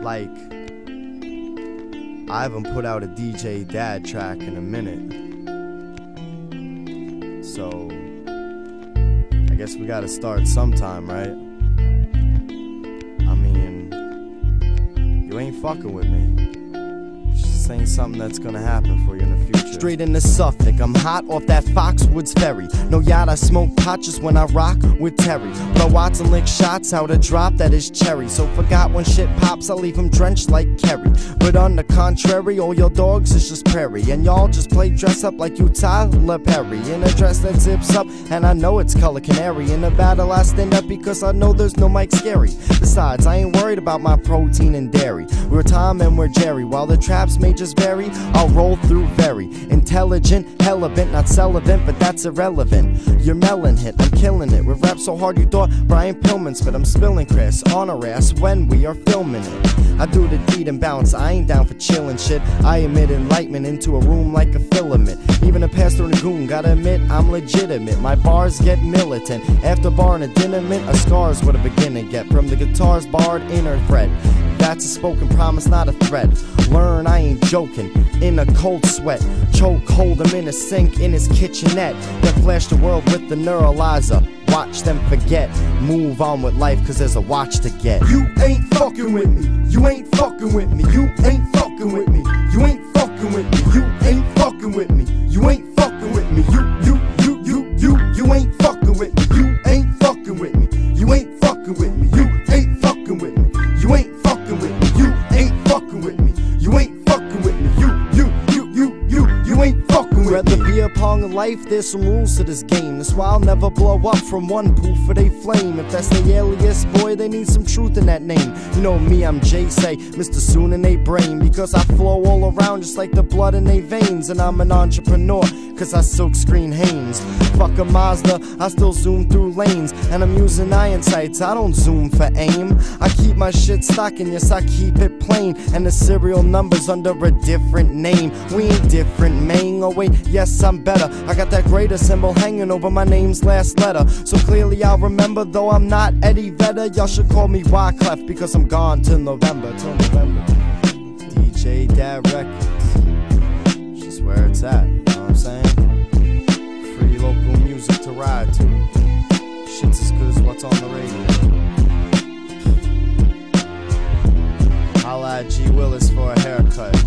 Like, I haven't put out a DJ Dad track in a minute. So, I guess we gotta start sometime, right? I mean, you ain't fucking with me. This ain't something that's gonna happen for you in the future. Straight into Suffolk, I'm hot off that Foxwoods ferry. No yacht, I smoke pot just when I rock with Terry. Blow watts and lick shots out a drop that is cherry. So forgot when shit pops, I leave him drenched like Kerry. But on the contrary, all your dogs is just prairie. And y'all just play dress up like you Tyler Perry. In a dress that zips up, and I know it's color canary. In a battle I stand up because I know there's no Mike Scary. Besides, I ain't worried about my protein and dairy. We're Tom and we're Jerry. While the traps may just vary, I'll roll through very intelligent, hella bent, not celibate, but that's irrelevant. Your melon hit, I'm killing it. With rap so hard you thought Brian Pillman spit. I'm spilling Chris on a ass when we are filming it. I do the deed and bounce, I ain't down for chillin' shit. I emit enlightenment into a room like a filament. Even a pastor and a goon, gotta admit I'm legitimate. My bars get militant. After bar and a dinner mint, a scar's what a beginner get. From the guitar's barred inner thread. That's a spoken promise, not a threat. Learn, I ain't joking. In a cold sweat, choke hold him in a sink in his kitchenette. Then flash the world with the neuralizer. Watch them forget. Move on with life, cause there's a watch to get. You ain't fucking with me. You ain't fucking with me. You ain't fucking with me. You ain't fucking with me. You ain't fucking with me. You ain't fucking with me. You ain't fucking with me. You ain't fucking with me. You ain't fucking with me. You ain't fucking with me. You ain't fucking with me. You ain't fucking with me. You ain't fucking with me. You ain't fucking with me. Rather be upon life, there's some rules to this game. That's why I'll never blow up from one poof for they flame. If that's the alias, boy, they need some truth in that name. You know me, I'm Jay Say, Mr. Soon in they brain. Because I flow all around just like the blood in they veins. And I'm an entrepreneur, cause I silk screen Hanes. Fuck a Mazda, I still zoom through lanes. And I'm using iron sights, I don't zoom for aim. I keep my shit stocking, yes I keep it plain. And the serial number's under a different name. We ain't different, man. Oh wait, yes I'm better. I got that greater symbol hanging over my name's last letter. So clearly I'll remember, though I'm not Eddie Vedder. Y'all should call me Wyclef because I'm gone till November. DJ Dad Records, just where it's at, you know what I'm saying? Free local music to ride to. Shit's as good as what's on the radio. Holla at G Willis for a haircut.